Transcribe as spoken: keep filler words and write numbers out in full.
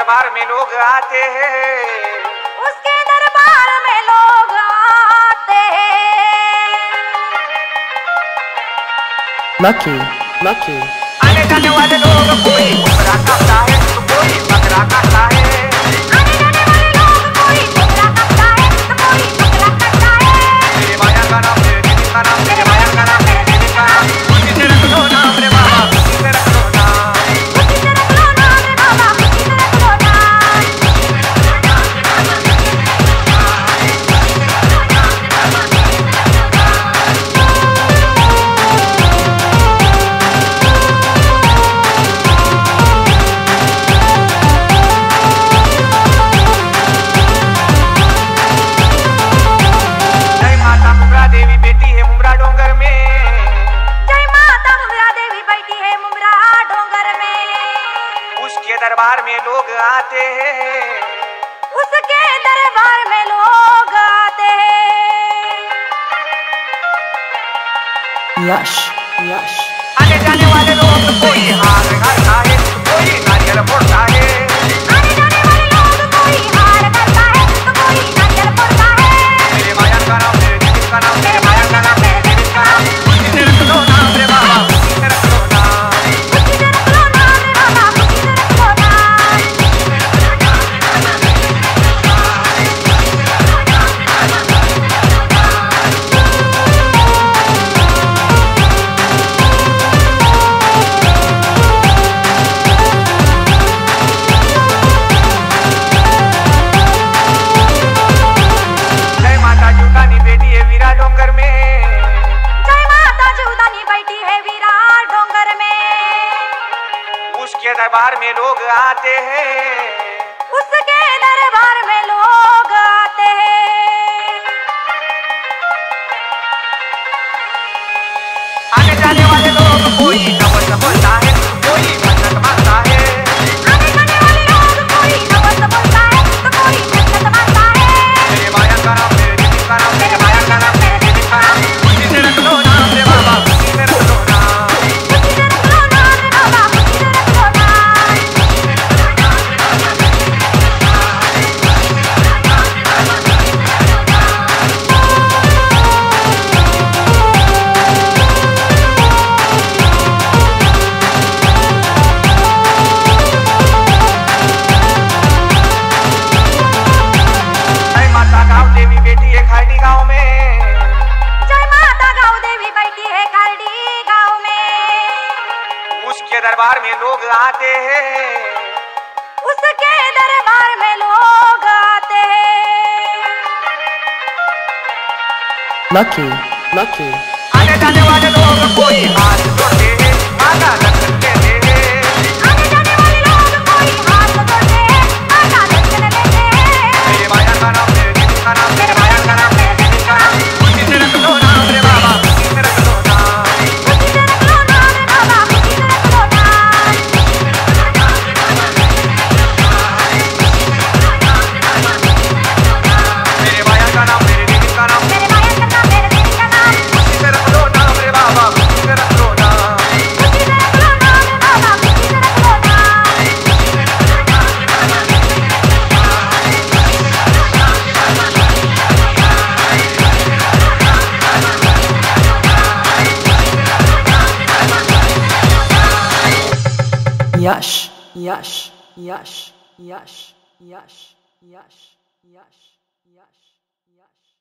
दरबार में लोग आते हैं, उसके दरबार में लोग आते हैं। Lucky, lucky. आने जाने वाले लोग कोई घुमरा करता है तो कोई बकरा करता है। आने जाने वाले लोग कोई घुमरा करता है तो कोई बकरा करता है। मेरे माया का नाम मेरे देवी का नाम, मेरे माया का नाम मेरे देवी का नाम, उसी से रख लो नाम रे बाबा, उसी से रख लो नाम, उसी से रख लो नाम रे बाबा, उसी से रख लो नाम। जय माता मुमरा देवी बेटी है मुमरा डोंगर में, जय माता मुमरा देवी बैठी है मुमरा डोंगर में। उसके दरबार में लोग आते हैं, उसके दरबार में लोग आते हैं। Yash, yash. आने जाने वाले लोग कोई हार करता है तो कोई नारियल फोड़ता है। आने जाने वाले लोग कोई हार करता है तो कोई नारियल फोड़ता है। मेरे माया का नाम मेरे देवी का नाम, मेरे माया का नाम मेरे देवी का नाम, उसी से रख लो नाम रे बाबा, उसी से रख लो नाम, उसी से रख लो नाम रे बाबा, उसी से रख लो नाम। जय माता जुटानी बेटी है वीरा डोंगर में, जय माता जीवदानी बैठी है वीरा डोंगर में। उसके दरबार में लोग आते हैं, उसके दरबार में लोग आते हैं। आने जाने वाले लोग कोई नवस बोलता है कोई मन्नत मांगता है। आने जाने वाले लोग कोई नवस बोलता है तो कोई मन्नत मांगता है। मेरे माया का नाम मेरे देवी का नाम, मेरे माया का नाम मेरे देवी का नाम, उसी से रख लो नाम रे बाबा, उसी से रख लो नाम, उसी से रख लो नाम रे बाबा, उसी से रख लो नाम। जय माता गाँव देवी बेटी है खाड़ी गाँव में, जय माता गाँव देवी बैठी है खारडी गाँव में। उसके दरबार में लोग आते हैं, उसके दरबार में लोग आते हैं। Lucky, lucky. आने जाने वाले लोग कोई हाथ जोड़ते हैं माता दर्शन देते हैं। आने जाने वाले लोग कोई हाथ जोड़ते हैं माता दर्शन लेते हैं। मेरे माया का नाम मेरे देवी का नाम, मेरे माया का नाम मेरे देवी का नाम, उसी से रख लो नाम रे बाबा, उसी से रख लो नाम, उसी से रख लो नाम रे बाबा, उसी से रख लो नाम। मेरे माया का नाम मेरे देवी का नाम, मेरे माया का नाम मेरे देवी का नाम, उसी से रख लो नाम रे बाबा, उसी से रख लो नाम, उसी से रख लो नाम रे बाबा, उसी से रख लो नाम। Yash, yash, yash, yash, yash, yash, yash, yash, yash.